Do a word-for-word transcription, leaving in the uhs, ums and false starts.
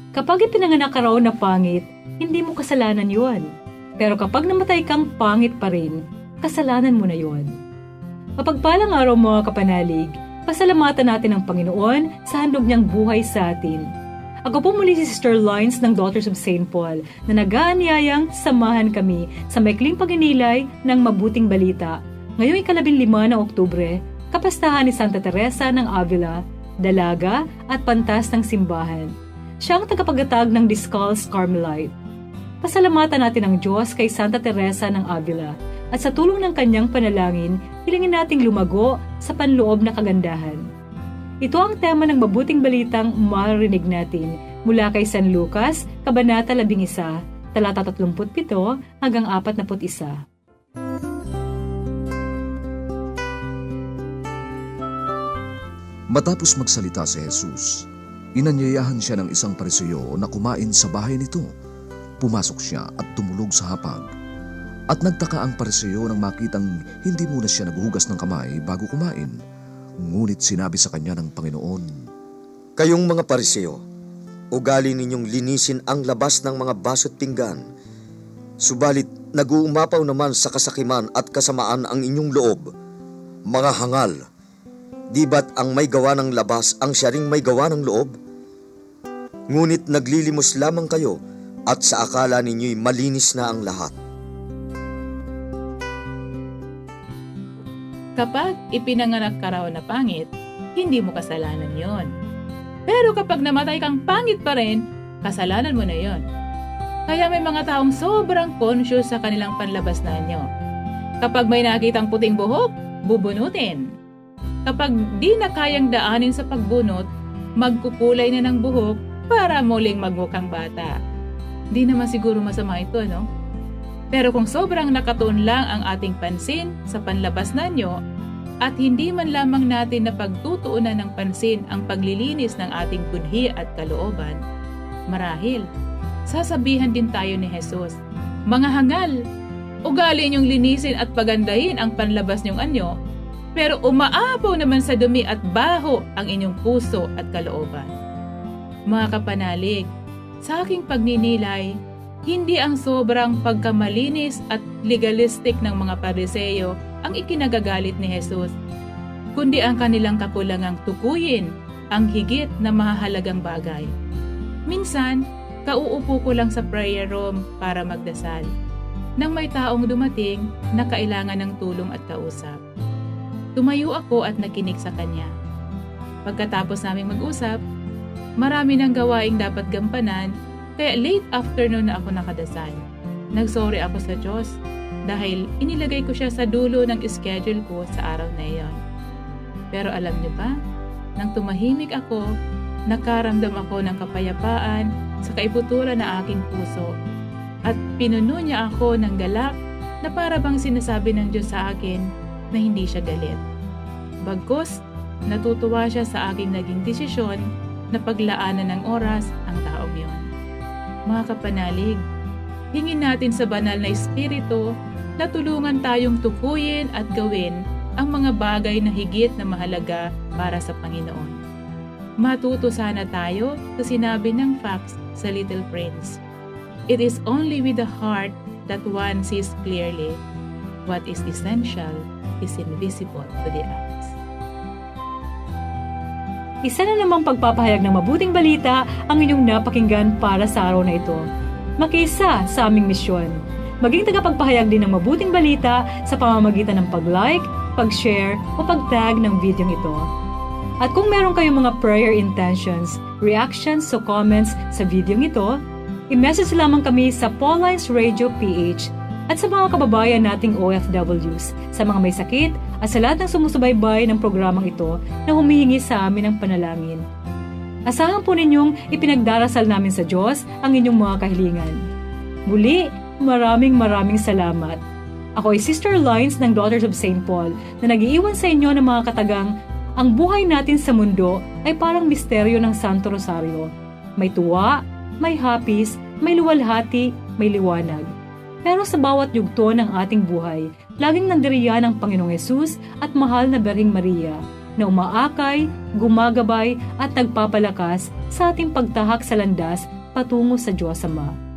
Kapag ipinanganak ka raw na pangit, hindi mo kasalanan yun. Pero kapag namatay kang pangit pa rin, kasalanan mo na yun. Mapagpalang araw mga kapanalig, pasalamatan natin ang Panginoon sa handog niyang buhay sa atin. Ako po muli si Sister Lines ng Daughters of Saint Paul na nag-aanyayang samahan kami sa maikling paginilay ng mabuting balita. Ngayong ikalabing lima ng Oktubre, kapastahan ni Santa Teresa ng Avila, dalaga at pantas ng simbahan. Siya ang tagapagtatag ng Discalced Carmelite. Pasalamatan natin ang Diyos kay Santa Teresa ng Avila at sa tulong ng kanyang panalangin, hilingin nating lumago sa panloob na kagandahan. Ito ang tema ng mabuting balitang maririnig natin mula kay San Lucas, Kabanata labing isa, talata tatlumput pito hanggang apat na put isa. Matapos magsalita si Jesus, inanyayahan siya ng isang Pariseo na kumain sa bahay nito. Pumasok siya at tumulog sa hapag. At nagtaka ang Pariseo nang makitang hindi muna siya naghuhugas ng kamay bago kumain. Ngunit sinabi sa kanya ng Panginoon, "Kayong mga Pariseo, ugali ninyong linisin ang labas ng mga baso't pinggan. Subalit nag-uumapaw naman sa kasakiman at kasamaan ang inyong loob. Mga hangal, di ba't ang may gawa ng labas ang siya ring may gawa ng loob? Ngunit naglilimos lamang kayo at sa akala ninyo'y malinis na ang lahat." Kapag ipinanganak ka raw na pangit, hindi mo kasalanan yon. Pero kapag namatay kang pangit pa rin, kasalanan mo na yon. Kaya may mga taong sobrang conscious sa kanilang panlabas na anyo. Kapag may nakitang puting buhok, bubunutin. Kapag di na kayang daanin sa pagbunot, magkukulay na ng buhok para muling magmukhang bata. Di naman siguro masama ito, no? Pero kung sobrang nakatuon lang ang ating pansin sa panlabas na anyo at hindi man lamang natin na pagtutuunan ng pansin ang paglilinis ng ating budhi at kalooban, marahil, sasabihan din tayo ni Jesus, "Mga hangal, ugali niyong linisin at pagandahin ang panlabas niyong anyo, pero umaapaw naman sa dumi at baho ang inyong puso at kalooban." Mga kapanalig, sa aking pagninilay, hindi ang sobrang pagkamalinis at legalistic ng mga Pariseo ang ikinagagalit ni Jesus, kundi ang kanilang kakulangang tukuyin ang higit na mahahalagang bagay. Minsan, kauupo ko lang sa prayer room para magdasal, nang may taong dumating na kailangan ng tulong at kausap. Tumayo ako at nakinig sa kanya. Pagkatapos naming mag-usap, marami ng gawaing dapat gampanan, kaya late afternoon na ako nakadasal. Nagsorry ako sa Diyos dahil inilagay ko siya sa dulo ng schedule ko sa araw na iyon. Pero alam niyo ba, nang tumahimik ako, nakaramdam ako ng kapayapaan sa kaibuturan ng aking puso at pinuno niya ako ng galak na para bang sinasabi ng Diyos sa akin na hindi siya galit. Bagkus, natutuwa siya sa aking naging desisyon na paglaanan ng oras ang taong yon. Mga kapanalig, hingin natin sa banal na Espiritu na tulungan tayong tukuyin at gawin ang mga bagay na higit na mahalaga para sa Panginoon. Matuto sana tayo sa sinabi ng Fox sa Little Prince. It is only with the heart that one sees clearly. What is essential is invisible to the eyes. Isa na namang pagpapahayag ng mabuting balita ang inyong napakinggan para sa araw na ito. Makiisa sa aming misyon. Maging tagapagpahayag din ng mabuting balita sa pamamagitan ng pag-like, pag-share o pag-tag ng video ito. At kung meron kayong mga prayer intentions, reactions o comments sa video ito, i-message lamang kami sa Paulines Radio P H at sa mga kababayan nating O F Ws, sa mga may sakit at sa lahat ng sumusubaybay ng programang ito na humihingi sa amin ng panalangin. Asahan po ninyong ipinagdarasal namin sa Diyos ang inyong mga kahilingan. Muli, maraming maraming salamat. Ako ay Sister Lines ng Daughters of Saint Paul na nag-iiwan sa inyo ng mga katagang, ang buhay natin sa mundo ay parang misteryo ng Santo Rosario. May tuwa, may hapis, may luwalhati, may liwanag. Pero sa bawat yugto ng ating buhay, laging nandiriyan ang Panginoong Hesus at mahal na Berhing Maria na umaakay, gumagabay at nagpapalakas sa ating pagtahak sa landas patungo sa Diyos Ama.